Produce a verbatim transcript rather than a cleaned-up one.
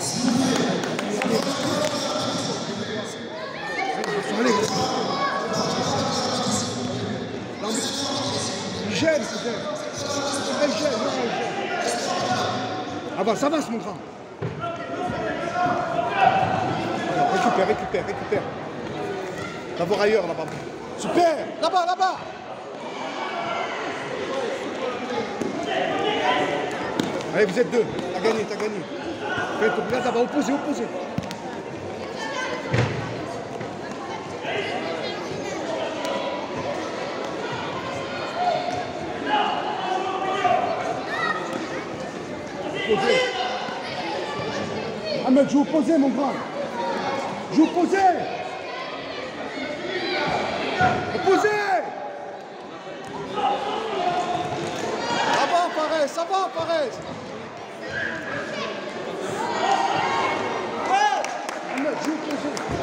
Allez. Il gêne, il gêne. Il gêne, il gêne. Ah bah ça va, mon grand. Alors, récupère, récupère, récupère. Va voir ailleurs là-bas. Super. Là-bas, là-bas. Allez, vous êtes deux. T'as gagné, t'as gagné. Là, ça va opposer, opposer. Opposé. Ahmed, joue opposé, mon grand. Joue opposé. Opposé. Ça va, Fares, ça va, Fares. Ahmed, joue opposé.